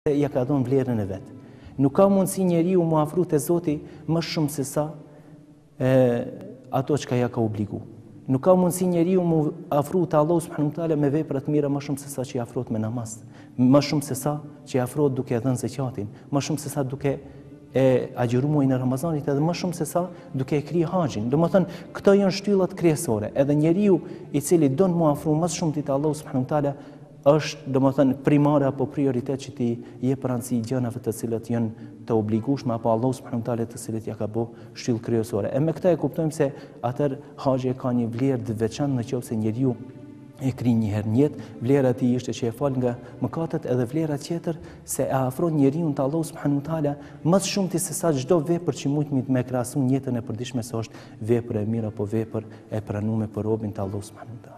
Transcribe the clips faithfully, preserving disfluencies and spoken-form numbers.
ja ka dhënë vlerën e vetë. Nuk ka mundësi njeriu mu afru te Zoti më shumë se sa e, ato që ka ja ka obligu. Nuk ka mundësi njeriu mu afru te Allahu subhanahu wa taala me vepra të mira më shumë se sa që i afrohet me namaz, më shumë se sa që i afrohet duke dhënë zakatin, më shumë se sa duke e agjëru muajin e Ramazanit, edhe më shumë se sa duke e kryer haxhin. Domethënë, këto janë shtyllat kryesore. Edhe njeriu i cili don mu afru më shumë te Allahu subhanahu wa taala është domethënë primare apo prioritet që ti jep rëndësi gjënave të cilat janë të obligueshme apo Allahu subhanahu wa taala të cilat ja ka bë shtyllë kryesore. E me këtë e kuptojmë se atër haxhi ka një vlerë të veçantë nëse njeriu e kri një herë në jetë. Vlera e tij ishte që e fal nga mëkatet, edhe vlera tjetër se e afron njeriu te Allahu subhanahu wa taala më shumë ti se sa çdo vepër që mund me krahasu në jetën e përditshme se është vepër e mirë apo vepër e pranuar për robën te Allahu subhanahu wa taala.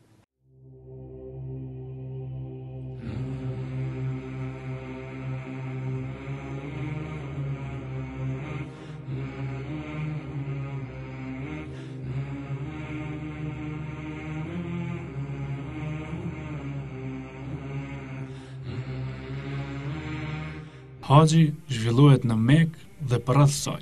Haxhi zhvillohet në Mekë dhe përreth saj.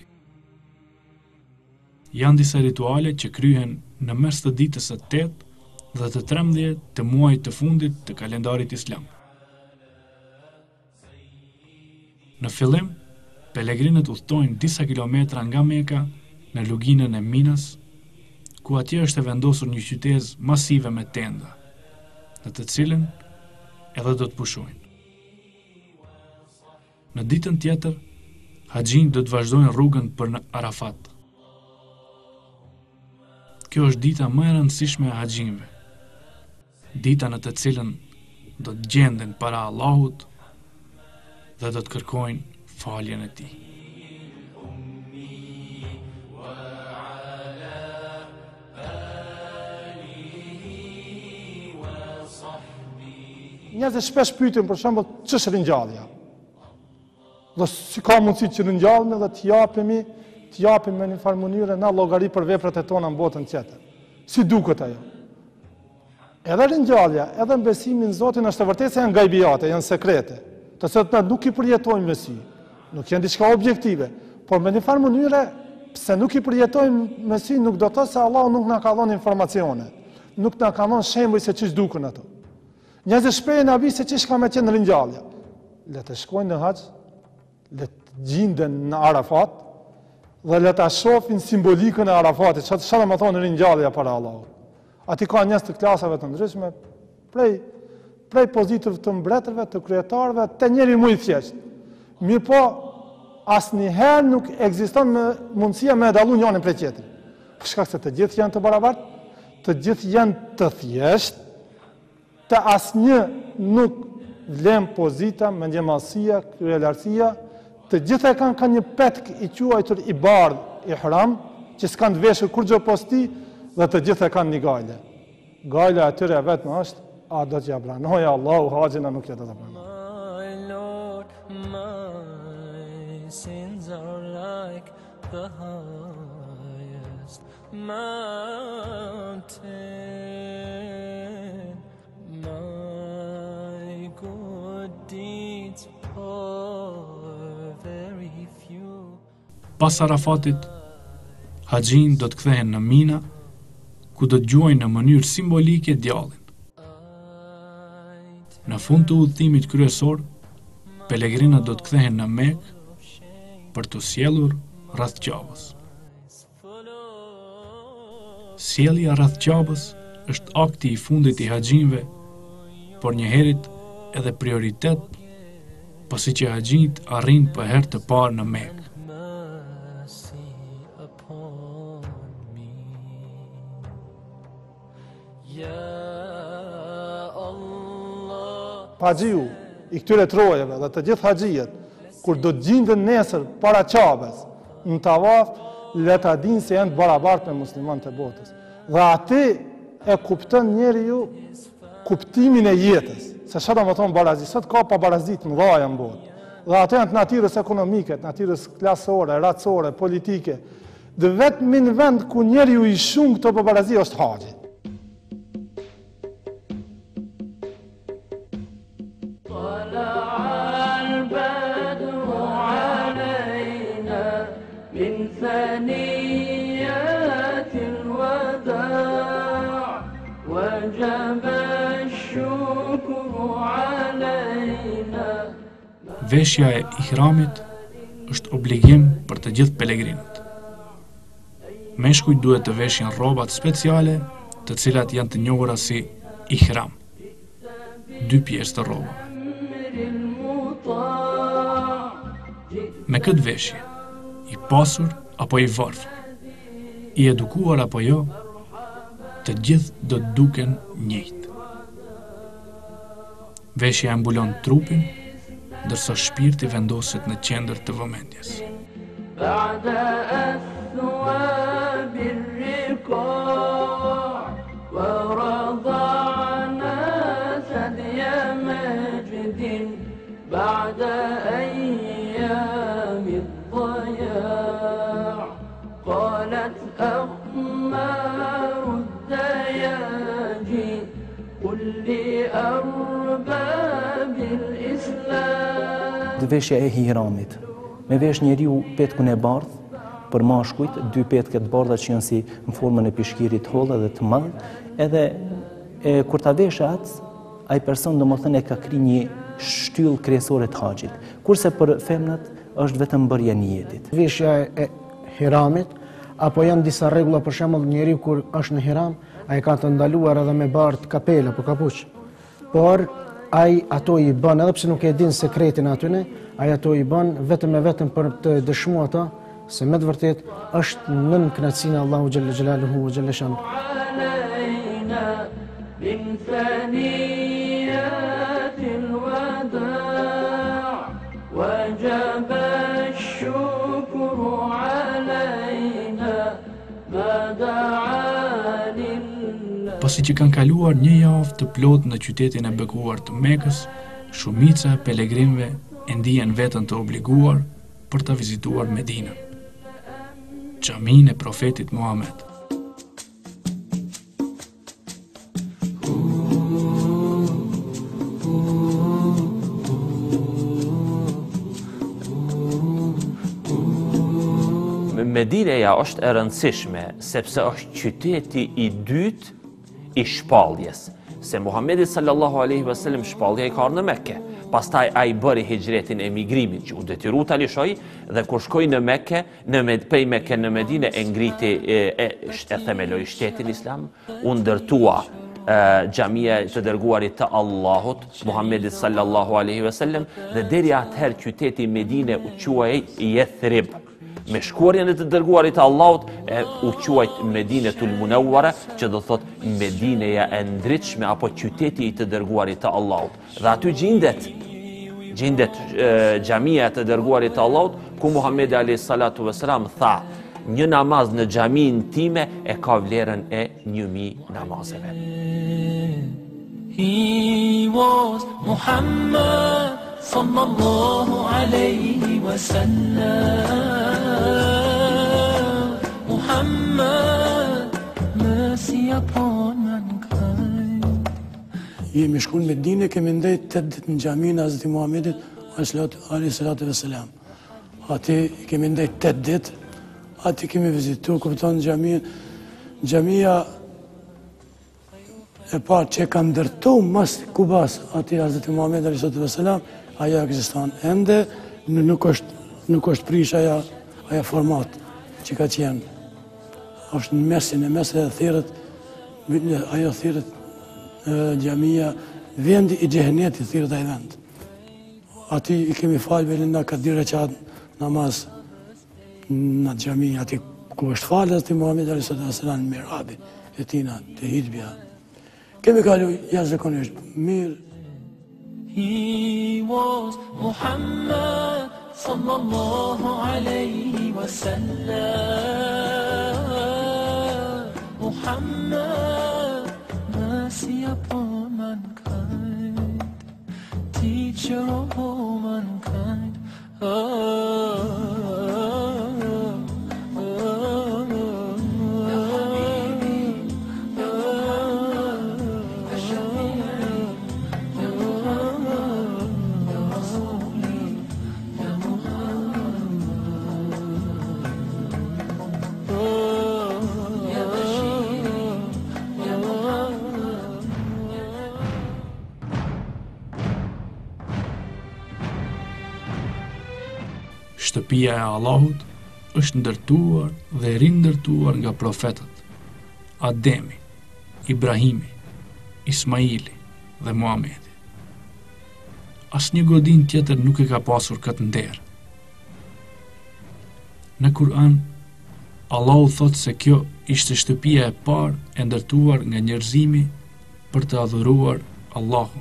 Janë disa rituale që kryhen në mes të ditës së tetë dhe të trembëdhjetë të muajit të fundit të kalendarit islam. Në fillim, pelegrinët udhtojnë disa kilometra nga Meka në luginën e Minas, ku atje është e vendosur një qytet masive me tenda, në të cilën edhe do të pushojnë. Në ditën tjetër, haxhinjtë do të vazhdojnë rrugën për në Arafat. Kjo është dita më e rëndësishme e haxhinjve, dita në të cilën do të gjenden para Allahut dhe do të kërkojnë faljen e tij. Njerëzit shpesh pyeten për shembull ç'është ringjallja. Dhe si ka mundësi që ringjallemi dhe të japemi, të japim në një farë mënyrë na llogari për veprat e tona në botën tjetër. Si duket ajo? Edhe ringjallja, edhe besimin në Zotin është e vërtetë se janë gajbiate, janë sekrete, të cilat ne nuk i përjetojmë me sy. Nuk janë diçka objektive, por në një farë mënyrë pse nuk i përjetojmë me sy nuk do të thotë se Allahu nuk na ka dhënë informacione, nuk na ka dhënë shembuj se ç'ish duken ato. Njerëzit shprehen abi se ç'ish ka me qenë ringjallja. Le të shkojnë në haxh, le të gjenden në Arafat dhe le ta shohin simbolikën e Arafatit, çfarë çfarë më thonë ringjallja para Allahut. Ati ka njerëz të klasave të ndryshme, prej prej pozitave të mbretërve, të kryetarëve, te njëri më i thjeshtë. Mirë po, asnjëherë nuk ekziston me mundësia me dallu njërin prej tjetrit. Për shkak se të gjithë janë të barabartë, të gjithë janë të thjeshtë, të asnjë nuk vlen pozita, mendjemallësia, kryelartësia, të gjitha e kanë, kanë një petk i quajtur i bardh, i hram, që s'kan të veshur kur gjë posti, dhe të gjitha e kanë një gajle. Gajle atyre vetëm është, a do t'ja pranojë Allahu haxhin, a nuk ja do ta pranojë. My Lord, my sins are like the highest mountain. My good deeds are very few. Pas Arafatit, haxhinjtë do të kthehen në Mina, ku do të gjuajnë në mënyrë simbolike djallin. Në fund të udhëtimit kryesor, pelegrinët do të kthehen në Mekë për të sjellur rreth Ka'bës. Sjellja rreth Ka'bës është akti i fundit i haxhinjve, por njëherët edhe prioritet, pasi që haxhinjtë arrin për herë të parë në Mekë. Haxhiu i këtyre trojeve dhe të gjithë haxhijet, kur do të gjenden nesër para Ka'bës në tavaf, le ta dinë se janë të barabartë me muslimanët e botës. Dhe aty e kupton njeriu kuptimin e jetës, se çfarë do të thonë barazi. Sot ka pabarazi të mëdha në botë. Dhe ato janë të natyrës ekonomike, të natyrës klasore, racore, politike. Dhe vetëm në vend ku njeriu i shumë këto pabarazi është haxhi. طلع Veshja e ihramit është obligim për të gjithë pelegrinët. Meshkujt duhet të veshin rrobat speciale, të cilat janë të njohura si ihram. Dy pjesë të rrobave. Me këtë veshje, i pasur apo i varfër, i edukuar apo jo, të gjithë do të duken njëjtë. Veshja e mbulon trupin, ndërsa shpirti vendoset në qendër të vëmendjes. Veshja e ihramit. Me vesh njeriu petkun e bardh, për mashkujt, dy petket bardha që janë si në formën e pishkirit hollë dhe të madh, edhe e, kur ta vesh atë, ai person domethënë e ka kri një shtyllë kryesore të haxhit. Kurse për femnat është vetëm bërja e niyetit. Veshja e ihramit, apo janë disa rregulla, për shembull njeriu kur është në ihram, ai ka të ndaluar edhe me bardh kapela apo kapuç. Por ai ato i bën, edhe pse nuk e din sekretin atyne, ai ato i bën vetëm e vetëm për të dëshmuar ata se me të vërtet është nën kënaqësinë Allahu xhalla xhelaluhu ve xhalla shanu. Pasi që kanë kaluar një javë të plotë në qytetin e bekuar të Mekës, shumica e pelegrinëve e ndihen veten të obliguar për të vizituar Medinën, xhaminë e profetit Muhammed. Medineja është e rëndësishme sepse është qyteti i dytë i shpalljes. Se Muhamedi sallallahu alaihi wasallam shpallja i ka në Mekke. Pastaj ai bëri hijretin e emigrimit që u detyru ta lishoj dhe kur shkoi në Mekke, në med, prej Mekke në Medinë e ngriti e, e, e themeloi shtetin islam, u ndërtua xhamia të dërguarit të Allahut, Muhamedi sallallahu alaihi wasallam, dhe deri atëherë qyteti Medine u quajej Yathrib. Me shkuarjen e të dërguarit të Allahut e u quajt Medinetul Munawwara, që do thot Medineja e ndritshme apo qyteti i të dërguarit të Allahut. Dhe aty gjendet gjendet xhamia e të dërguarit të Allahut, ku Muhamedi alayhi salatu vesselam tha, një namaz në xhamin time e ka vlerën e një mijë namazeve. He was Muhammad sallallahu alayhi wa sallam. Muhammad, mercy upon mankind. Jemi shku në Medinë, kemi ndejt të ditë në xhaminë e Hazreti Muhamedit alayhi salatu vesselam. Ati kemi ndejt të ditë, ati kemi vizitu, kupton xhaminë. Xhamia e parë që ka ndërtu mas Kubas, ati Hazreti Muhammed alayhi salatu vesselam, aja ekziston ende, nuk është nuk është prish aja, aja format që ka qenë. është në mesin e mesin e thirët, ajo thirët xhamia, vendi i xhehenetit thirët ai vend. Ati i kemi falë velin nga ka dy rekat namaz në xhami, ati ku është falë Hazreti Muhammed alayhi salatu vesselam në mirabi e tina, të hitbja. Kemi kalu jashtëzakonisht mirë. He was Muhammad sallallahu alayhi wa sallam. Muhammad, mercy upon mankind, teacher of all mankind. Oh. Shtëpia e Allahut është ndërtuar dhe rindërtuar nga profetët Ademi, Ibrahimi, Ismaili dhe Muhamedi. Asnjë godin tjetër nuk e ka pasur këtë nder. Në Kur'an, Allahu thot se kjo ishte shtëpia e parë e ndërtuar nga njerëzimi për të adhuruar Allahun.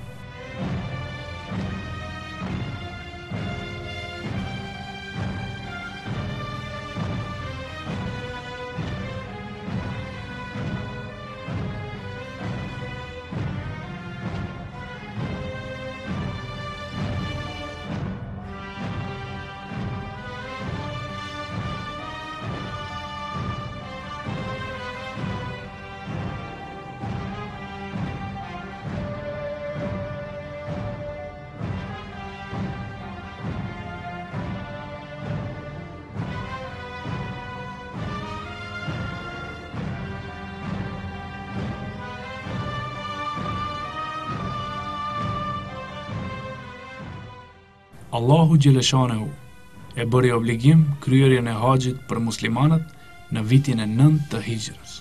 Allahu Gjeleshanehu e bëri obligim kryerjen e haxhit për muslimanët në vitin e nëntë të hijrës.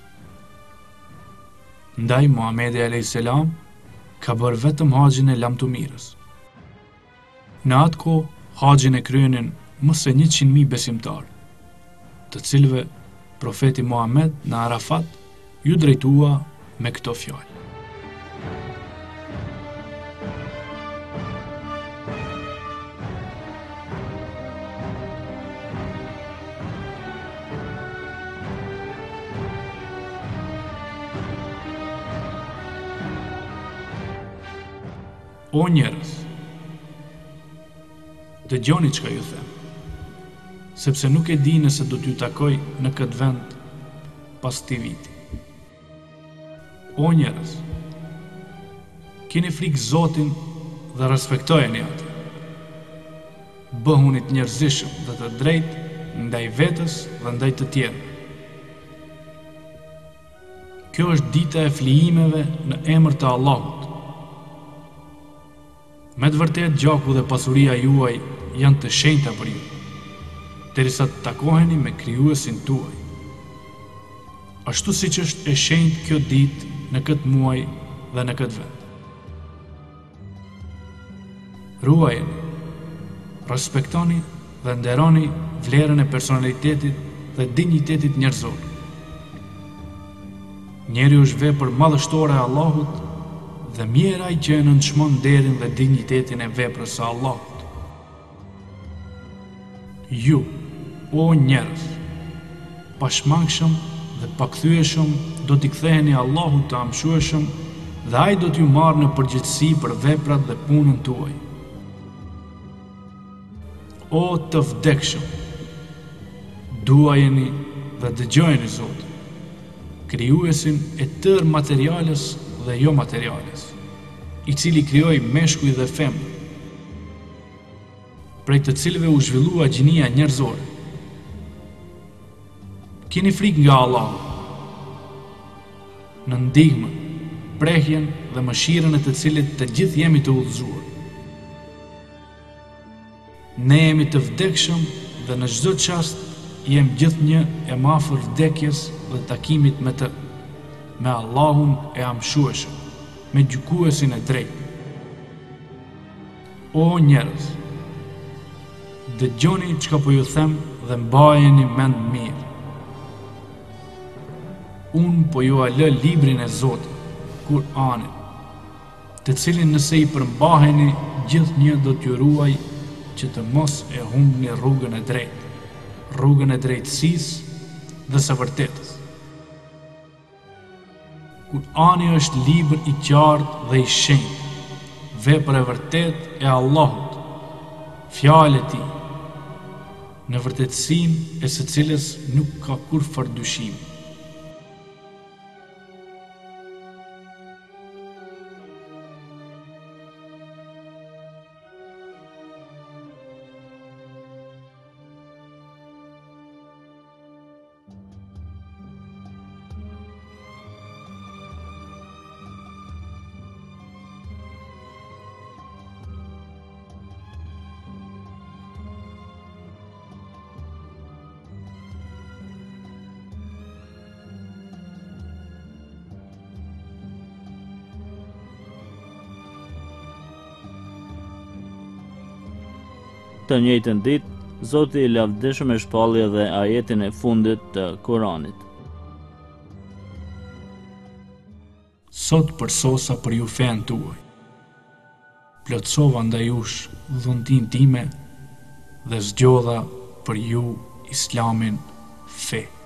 Ndaj Muhamedi alayhis salam ka bërë vetëm haxhin e lamtumirës. Në atë kohë, haxhin e kryenin më se njëqind mijë besimtarë, të cilëve profeti Muhammed në Arafat ju drejtua me këto fjalë. O njerëz, dëgjoni çka ju them, sepse nuk e di nëse do t'ju takoj në këtë vend pas këtij viti. O njerëz, keni frikë Zotin dhe respektojeni atë. Bëhuni të njerëzishëm dhe të drejtë ndaj vetes dhe ndaj të tjerëve. Kjo është dita e flijimeve në emër të Allahut. Me të vërtet, gjaku dhe pasuria juaj janë të shenjta për ju, derisa të takoheni me krijuesin tuaj. Ashtu siç është e shenjtë kjo ditë në këtë muaj dhe në këtë vend. Ruajeni, respektoni dhe nderoni vlerën e personalitetit dhe dinjitetit njerëzor. Njeri është vepër madhështore e Allahut dhe mirë ai që e nënçmon nderin dhe dinjitetin e veprës së Allahut. Ju, o njerëz, pashmangshëm dhe pakthyeshëm do t'i ktheheni Allahut të amshueshëm dhe ai do t'ju marrë në përgjegjësi për veprat dhe punën tuaj. O të vdekshëm, duajeni dhe dëgjojeni Zotin, krijuesin e tërë materiales dhe jo materiales, i cili krijoi meshkuj dhe femër, prej të cilëve u zhvillua gjinia njerëzore. Keni frikë nga Allahu, në ndihmën, prehjen dhe mëshirën e të cilit të gjithë jemi të udhëzuar. Ne jemi të vdekshëm dhe në çdo çast jem gjithnjë e më afër vdekjes dhe takimit me të, me Allahun e amshueshëm, me gjykuesin e drejtë. O njerëz, dëgjoni çka po ju them dhe mbajeni mend mirë. Unë po ju a lë librin e Zotit, Kur'anin, të cilin nëse i përmbaheni gjithnjë do t'ju ruaj që të mos e humbni rrugën e drejtë, rrugën e drejtësisë dhe së vërtetës. Kur'ani është libër i qartë dhe i shenjtë, vepër e vërtet e Allahut, fjalë e tij, në vërtetësinë e së cilës nuk ka kurrë dyshim. të njëjtën ditë, Zoti i lavdishëm e shpalli edhe ajetin e fundit të Kuranit. Sot përsosa për ju fen tuaj. Plotësova ndaj jush dhuntin time dhe zgjodha për ju Islamin fe.